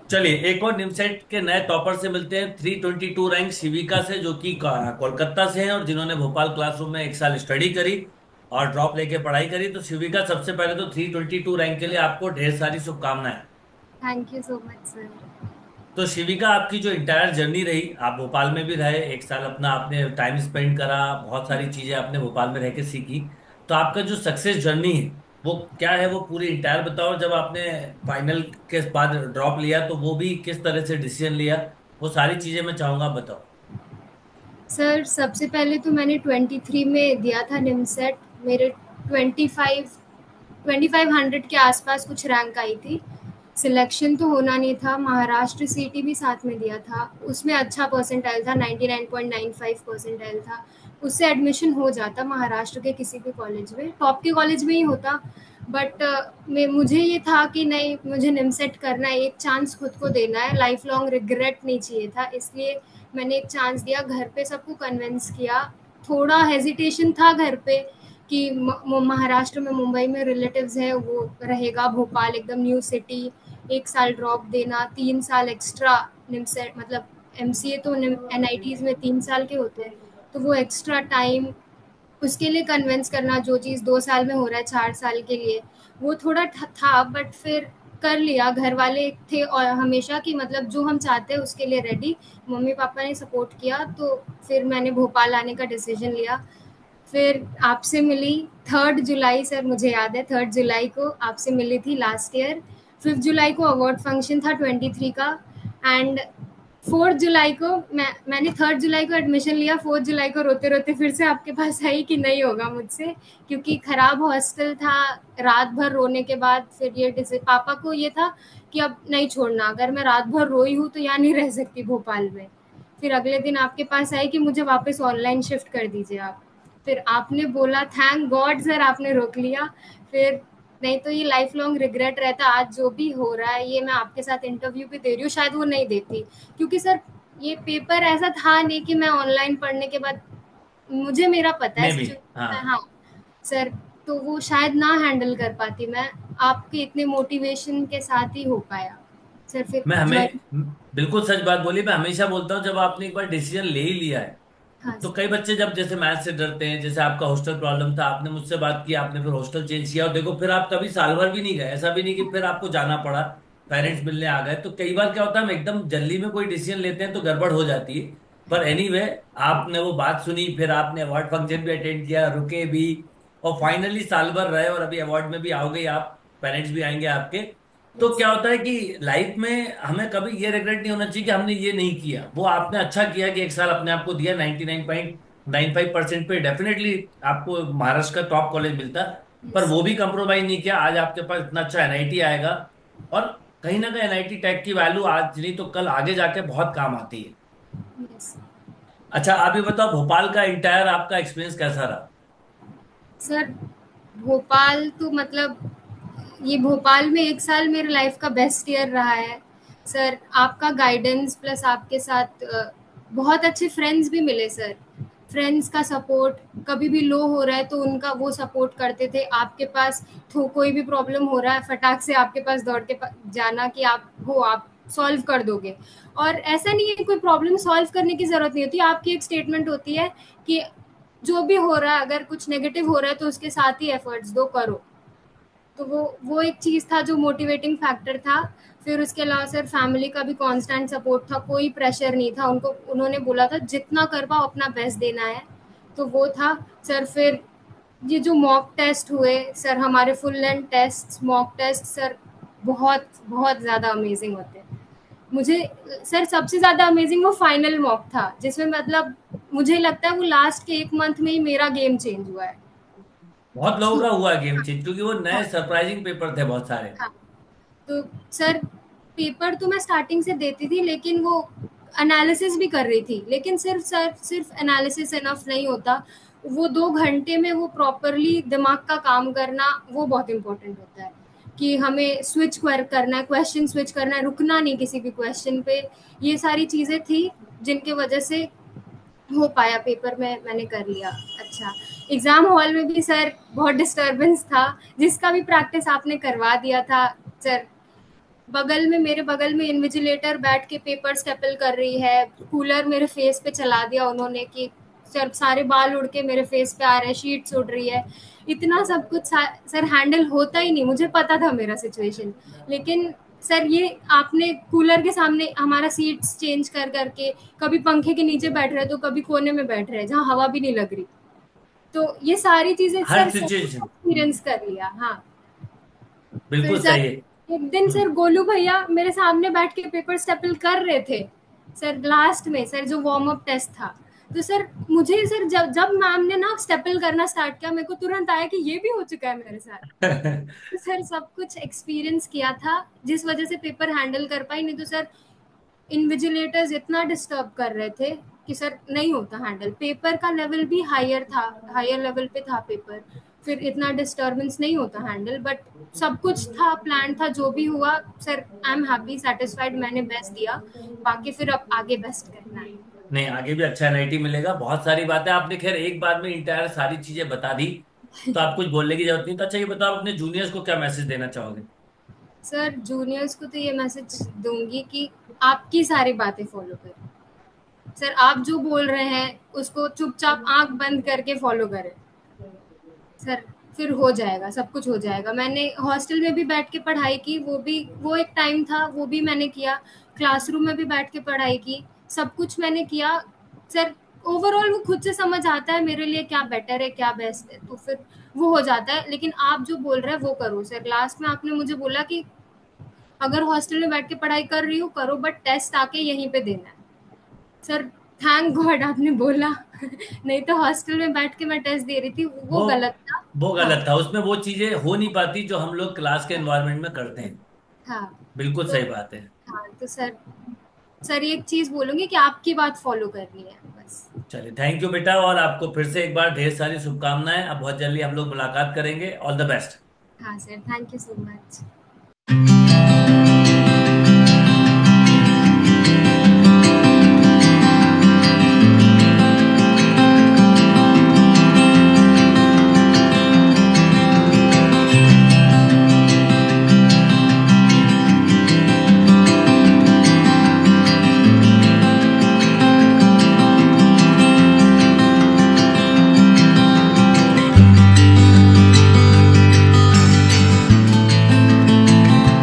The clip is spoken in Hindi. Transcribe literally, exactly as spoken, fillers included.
चलिए एक और निमसेट के नए टॉपर से मिलते हैं। Three twenty two rank Shivika से, जो कि का- कोलकाता से हैं और जिन्होंने भोपाल क्लासरूम में एक साल स्टडी करी और ड्रॉप लेके पढ़ाई करी। तो शिविका, सबसे पहले तो थ्री ट्वेंटी टू रैंक के लिए आपको ढेर सारी शुभकामनाएं। Thank you so much sir. तो शिविका, आपकी जो इंटायर जर्नी रही, आप भोपाल में भी रहे एक साल, अपना आपने टाइम स्पेंड करा, बहुत सारी चीजें आपने भोपाल में रह के सीखी। तो आपका जो सक्सेस जर्नी है वो क्या है, वो पूरी इंटायर बताओ। जब आपने फाइनल के बाद ड्रॉप लिया तो वो भी किस तरह से डिसीजन लिया, वो सारी चीजें मैं चाहूंगा बताओ। सर सबसे पहले तो मैंने ट्वेंटी थ्री में दिया था निमसेट। मेरे twenty five twenty five hundred के आसपास कुछ रैंक आई थी। सिलेक्शन तो होना नहीं था। महाराष्ट्र सीटी भी साथ में दिया था, उसमें अच्छा परसेंटाइल था, ninety nine point nine five percentile था। उससे एडमिशन हो जाता महाराष्ट्र के किसी भी कॉलेज में, टॉप के कॉलेज में ही होता। बट मैं मुझे ये था कि नहीं, मुझे निमसेट करना है, एक चांस खुद को देना है, लाइफ लॉन्ग रिग्रेट नहीं चाहिए था। इसलिए मैंने एक चांस दिया, घर पे सबको कन्विंस किया। थोड़ा हेजिटेशन था घर पे कि म- महाराष्ट्र में, मुंबई में रिलेटिव्स है, वो रहेगा, भोपाल एकदम न्यू सिटी, एक साल ड्रॉप देना, तीन साल एक्स्ट्रा निमसेट मतलब एमसीए तो एनआईटीज में तीन साल के होते हैं, तो वो एक्स्ट्रा टाइम, उसके लिए कन्विंस करना, जो चीज़ दो साल में हो रहा है चार साल के लिए, वो थोड़ा ठ- था। बट फिर कर लिया। घर वाले थे और हमेशा कि मतलब जो हम चाहते हैं उसके लिए रेडी। मम्मी पापा ने सपोर्ट किया, तो फिर मैंने भोपाल आने का डिसीजन लिया। फिर आपसे मिली थर्ड जुलाई, सर मुझे याद है, थर्ड जुलाई को आपसे मिली थी लास्ट ईयर। फिफ्थ जुलाई को अवार्ड फंक्शन था ट्वेंटी थ्री का। एंड फोर्थ जुलाई को मैं मैंने थर्ड जुलाई को एडमिशन लिया। फोर्थ जुलाई को रोते रोते फिर से आपके पास आई कि नहीं होगा मुझसे, क्योंकि खराब हॉस्टल था। रात भर रोने के बाद फिर ये डिसी पापा को ये था कि अब नहीं छोड़ना, अगर मैं रात भर रोई हूँ तो यहाँ नहीं रह सकती भोपाल में। फिर अगले दिन आपके पास आई कि मुझे वापस ऑनलाइन शिफ्ट कर दीजिए आप। फिर आपने बोला, थैंक गॉड सर आपने रोक लिया। फिर नहीं तो ये लाइफ लॉन्ग रिग्रेट रहता। आज जो भी हो रहा है, ये मैं आपके साथ इंटरव्यू भी दे रही हूँ, शायद वो नहीं देती, क्योंकि सर ये पेपर ऐसा था नहीं कि मैं ऑनलाइन पढ़ने के बाद, मुझे मेरा पता है मैं भी, सिचुएशन। हाँ। हाँ सर, तो वो शायद ना हैंडल कर पाती मैं। आपके इतने मोटिवेशन के साथ ही हो पाया सर। फिर मैं ज्वाइन। हमें बिल्कुल सच बात बोली। मैं हमेशा बोलता हूँ, जब आपने एक बार डिसीजन ले ही लिया है, हाँ तो सर। कई बच्चे जब जैसे मैथ से डरते हैं, जैसे आपका हॉस्टल प्रॉब्लम था, आपने मुझसे बात की, आपने फिर हॉस्टल चेंज किया और देखो फिर आप कभी साल भर भी नहीं गए, ऐसा भी नहीं कि फिर आपको जाना पड़ा, पेरेंट्स मिलने आ गए। तो कई बार क्या होता है, हम एकदम जल्दी में कोई डिसीजन लेते हैं तो गड़बड़ हो जाती है। पर एनीवे, आपने वो बात सुनी, फिर आपने अवार्ड फंक्शन भी अटेंड किया, रुके भी, और फाइनली साल भर रहे और अभी अवार्ड में भी आओगे आप, पेरेंट्स भी आएंगे आपके। तो यस। क्या होता है कि लाइफ में हमें कभी ये रिग्रेट नहीं होना चाहिए कि हमने ये नहीं किया। वो आपने अच्छा किया कि एक साल अपने आप को दिया। Ninety nine point nine five percent पे डेफिनेटली आपको महाराष्ट्र का टॉप कॉलेज मिलता, पर यस। वो भी कंप्रोमाइज नहीं किया। आज आपके पास इतना अच्छा एनआईटी आएगा, और कहीं ना कहीं एनआईटी टैग की वैल्यू आज नहीं तो कल आगे जाके बहुत काम आती है। यस। अच्छा, आप ये बताओ, भोपाल का इंटायर आपका एक्सपीरियंस कैसा रहा? सर भोपाल तो मतलब, ये भोपाल में एक साल मेरे लाइफ का बेस्ट ईयर रहा है। सर आपका गाइडेंस प्लस आपके साथ अ, बहुत अच्छे फ्रेंड्स भी मिले सर। फ्रेंड्स का सपोर्ट, कभी भी लो हो रहा है तो उनका वो सपोर्ट करते थे आपके पास। तो कोई भी प्रॉब्लम हो रहा है, फटाक से आपके पास दौड़ के पा- जाना कि आप हो, आप सॉल्व कर दोगे। और ऐसा नहीं है, कोई प्रॉब्लम सॉल्व करने की जरूरत नहीं होती, आपकी एक स्टेटमेंट होती है कि जो भी हो रहा है, अगर कुछ नेगेटिव हो रहा है तो उसके साथ ही एफर्ट्स दो, करो। तो वो वो एक चीज़ था जो मोटिवेटिंग फैक्टर था। फिर उसके अलावा सर फैमिली का भी कांस्टेंट सपोर्ट था, कोई प्रेशर नहीं था उनको। उन्होंने बोला था जितना कर पाओ अपना बेस्ट देना है, तो वो था सर। फिर ये जो मॉक टेस्ट हुए सर, हमारे full length test, mock test sir, बहुत बहुत ज़्यादा अमेजिंग होते हैं। मुझे सर सबसे ज़्यादा अमेजिंग वो फाइनल मॉक था, जिसमें मतलब मुझे लगता है वो लास्ट के एक मंथ में ही मेरा गेम चेंज हुआ है। बहुत लोगों का हुआ गेम चेंज, क्योंकि वो हाँ। नए सरप्राइजिंग पेपर थे बहुत सारे। हाँ। तो सर पेपर तो मैं स्टार्टिंग से देती थी, लेकिन वो एनालिसिस भी कर रही थी, लेकिन सिर्फ सर सिर्फ एनालिसिस इनफ नहीं होता। वो दो घंटे में वो प्रॉपरली दिमाग का काम करना, वो बहुत इंपॉर्टेंट होता है। कि हमें स्विच करना है, क्वेश्चन स्विच करना है, रुकना नहीं किसी भी क्वेश्चन पे। ये सारी चीज़ें थी जिनके वजह से हो पाया पेपर में, मैंने कर लिया। अच्छा, एग्जाम हॉल में भी सर बहुत डिस्टरबेंस था, जिसका भी प्रैक्टिस आपने करवा दिया था सर। बगल में, मेरे बगल में इन्विजिलेटर बैठ के पेपर स्टेपल कर रही है, कूलर मेरे फेस पे चला दिया उन्होंने कि सर सारे बाल उड़ के मेरे फेस पे आ रहे हैं, शीट्स उड़ रही है, इतना सब कुछ सर हैंडल होता ही नहीं। मुझे पता था मेरा सिचुएशन, लेकिन सर ये आपने कूलर के सामने हमारा सीट्स चेंज कर करके, कभी पंखे के नीचे बैठ रहे तो कभी कोने में बैठ रहे जहाँ हवा भी नहीं लग रही, तो ये सारी चीजें हर सर सब सिचुएशन। एक्सपीरियंस कर लिया। हाँ। फिर बिल्कुल सर सही है। एक दिन हम्म। सर गोलू भैया मेरे सामने बैठ के पेपर स्टेपल कर रहे थे सर, लास्ट में सर जो वार्म अप टेस्ट था, तो सर मुझे सर जब जब मैम ने ना स्टेपल करना स्टार्ट किया, मेरे को तुरंत आया कि ये भी हो चुका है मेरे साथ। तो सर सब कुछ एक्सपीरियंस किया था, जिस वजह से पेपर हैंडल कर पाई, नहीं तो सर इन्विजिलेटर्स इतना डिस्टर्ब कर रहे थे कि सर नहीं होता हैंडल। पेपर का लेवल भी हायर था, हायर लेवल पे था पेपर, फिर इतना डिस्टर्बेंस नहीं होता हैंडल। बट सब कुछ था, प्लान था, जो भी हुआ sir I am happy, satisfied, मैंने बेस्ट दिया। बाकी फिर अब आगे बेस्ट करना है। नहीं, आगे भी अच्छा एनआईटी मिलेगा। बहुत सारी बातें आपने खैर एक बार में इंटायर सारी चीजें बता दी, तो आप कुछ बोलने की जरूरत नहीं। तो अच्छा ये बताओ, आप अपने जूनियर्स को क्या मैसेज देना चाहोगे? सर जूनियर्स को तो ये मैसेज दूंगी कि आपकी सारी बातें फॉलो करें। सर आप जो बोल रहे हैं उसको चुपचाप आंख बंद करके फॉलो करें सर, फिर हो जाएगा, सब कुछ हो जाएगा। मैंने हॉस्टल में भी बैठ के पढ़ाई की, वो भी वो एक टाइम था, वो भी मैंने किया। क्लासरूम में भी बैठ के पढ़ाई की, सब कुछ मैंने किया सर। ओवरऑल वो खुद से समझ आता है मेरे लिए क्या बेटर है क्या बेस्ट है, तो फिर वो हो जाता है। लेकिन आप जो बोल रहे हैं वो करो सर। लास्ट में आपने मुझे बोला कि अगर हॉस्टल में बैठ के पढ़ाई कर रही हो करो, बट टेस्ट आके यहीं पे देना है सर। थैंक गॉड आपने बोला नहीं तो हॉस्टल में बैठ के मैं टेस्ट दे रही थी, वो वो गलत था। वो हाँ। गलत था, उसमें वो चीजें हो नहीं पाती जो हम लोग क्लास के एनवायरनमेंट में करते हैं। हाँ। बिल्कुल तो सही बात है। हाँ तो सर, सर ये एक चीज बोलूंगी कि आपकी बात फॉलो करनी है बस। चलिए, थैंक यू बेटा, और आपको फिर से एक बार ढेर सारी शुभकामनाएं। अब बहुत जल्दी हम लोग मुलाकात करेंगे। All the best. हाँ sir, thank you so much.